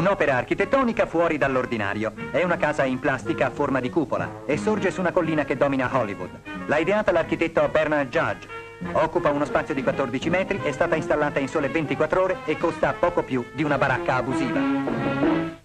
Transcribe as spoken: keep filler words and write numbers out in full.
un'opera architettonica fuori dall'ordinario. È una casa in plastica a forma di cupola e sorge su una collina che domina Hollywood. L'ha ideata l'architetto Bernard Judge. Occupa uno spazio di quattordici metri, è stata installata in sole ventiquattro ore e costa poco più di una baracca abusiva.